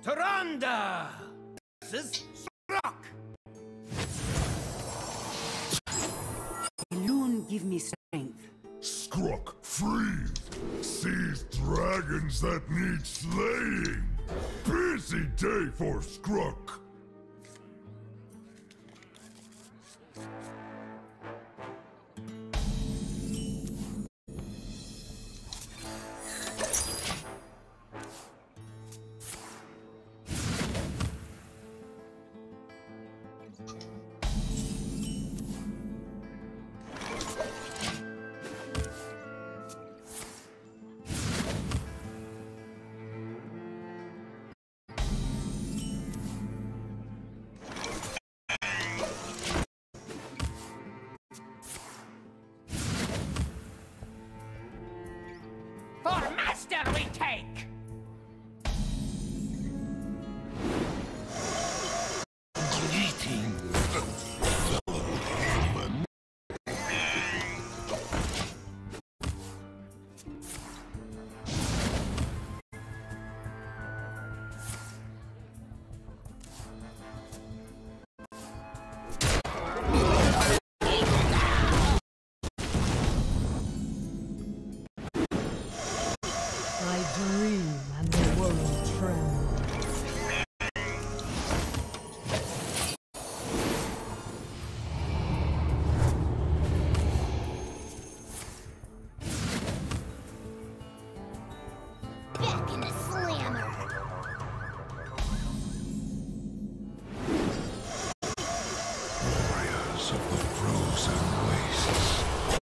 Tyrande! This is Skruk! Loon give me strength. Skruk, free! Seize dragons that need slaying! Busy day for Skruk! For master we take! I dream and the world trembles. Back in the slammer. Warriors of the frozen wastes.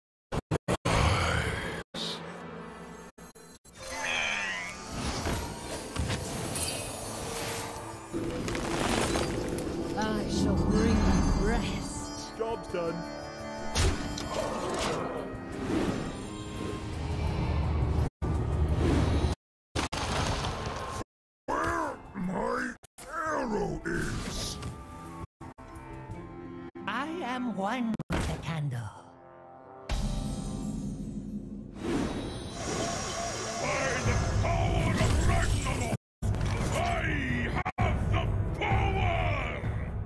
I shall bring you rest. Job's done. Where my arrow is! I am one with the candle. By the power of Ragnarok! I have the power!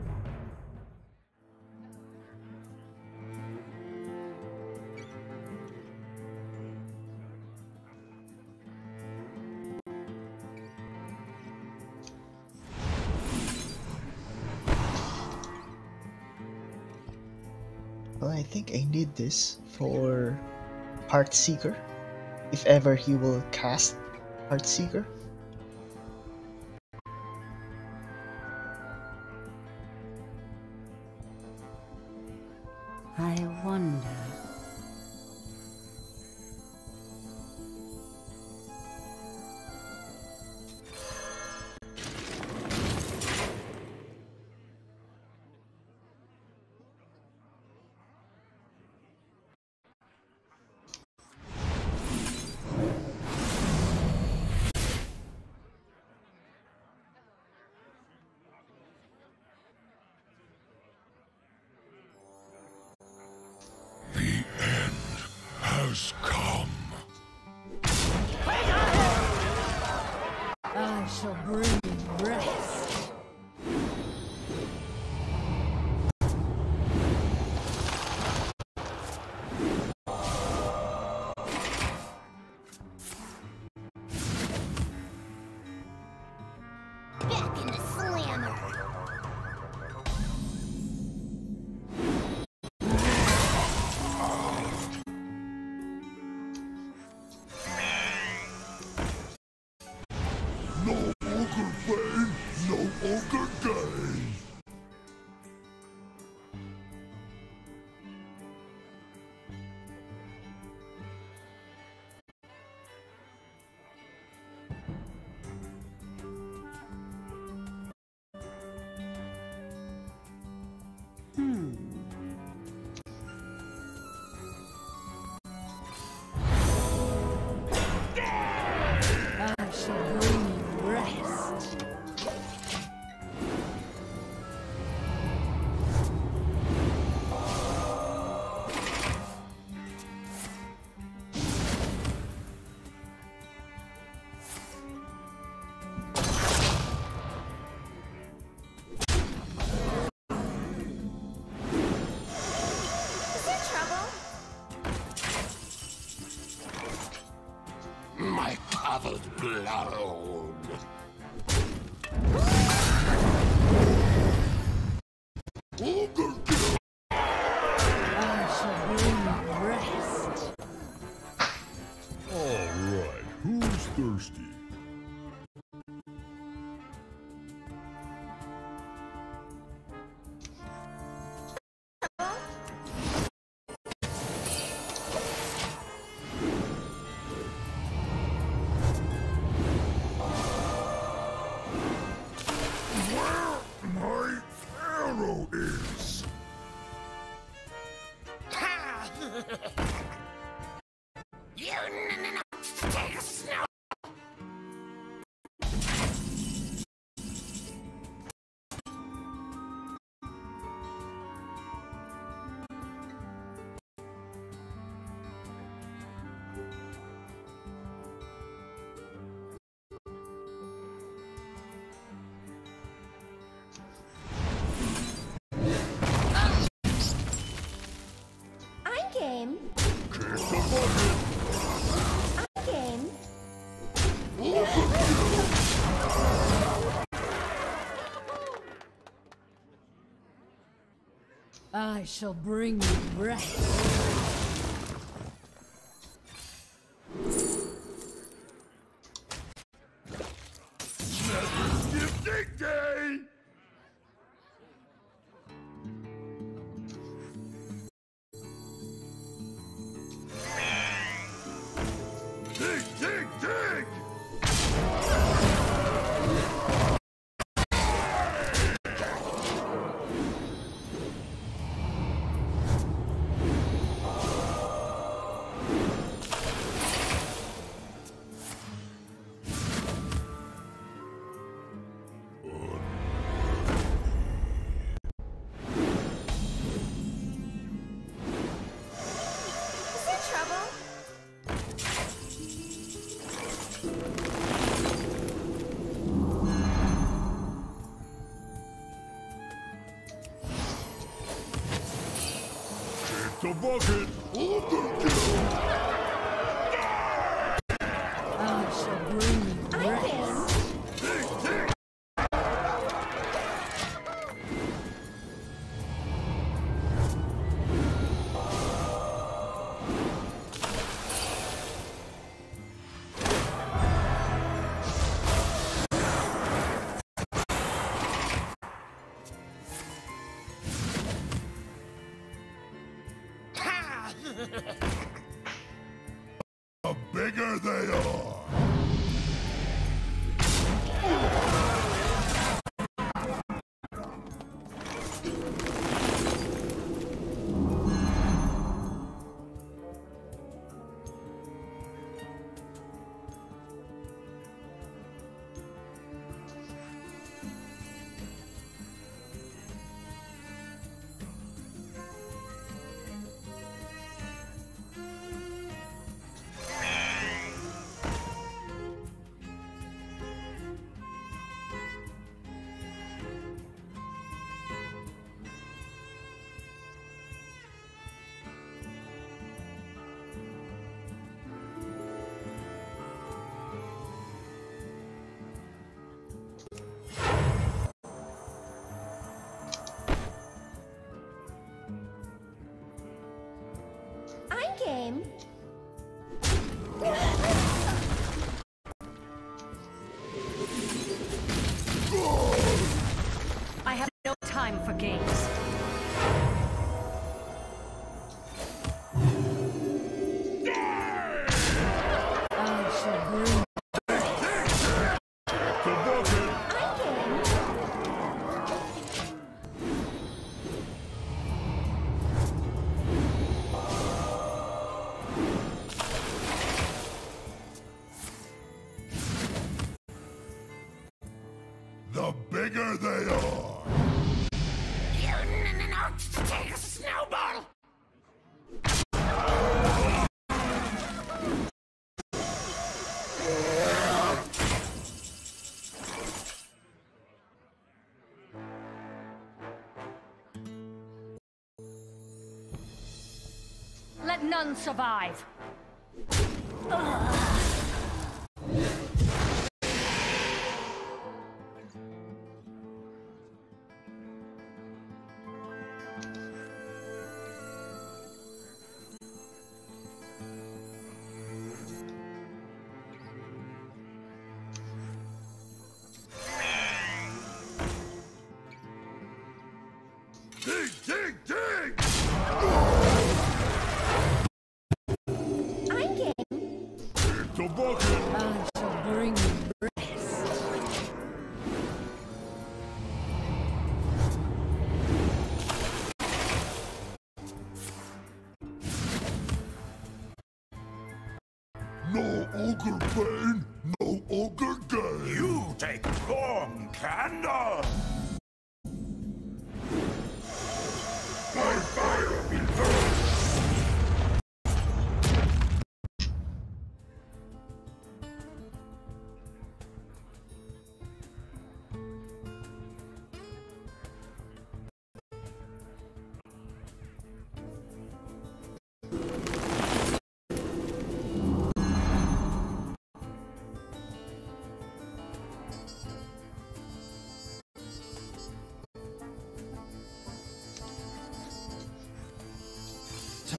Well, I think I need this for Heartseeker, if ever he will cast Heartseeker. I wonder. The end has come. I shall bring you rest. Back in the slammer. No ogre pain, no ogre gain. Cloud. Overkill. I shall bring rest. Alright, who's thirsty? Is. You take a snow. Game. Game. I shall bring you rest. Gifting day! Dig, dig, dig! Is there trouble? Take the bucket! Overkill! I shall bring you rest. Dig, dig! The bigger they are! I'm game. I have no time for games. I shall bring The bucket! I'm game. The bigger they are! You take a snowball. Let none survive.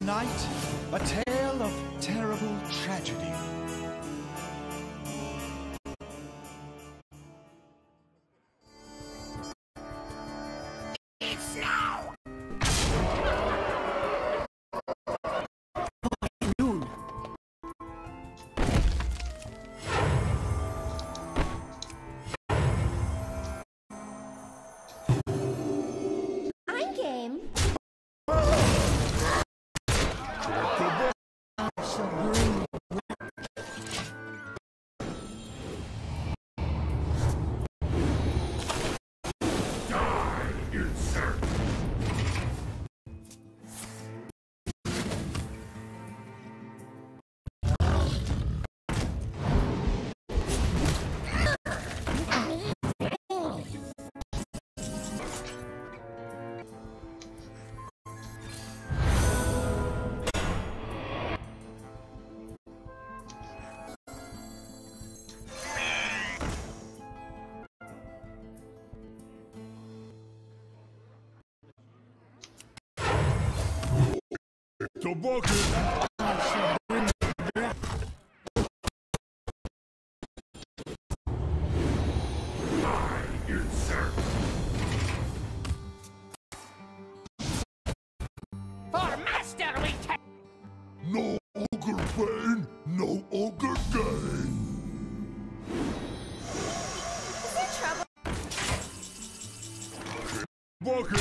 night, a tale of terrible tragedy. It's now! I'm game. The bucket! For master we take. No ogre pain, no ogre gain! Is there trouble? Bucket!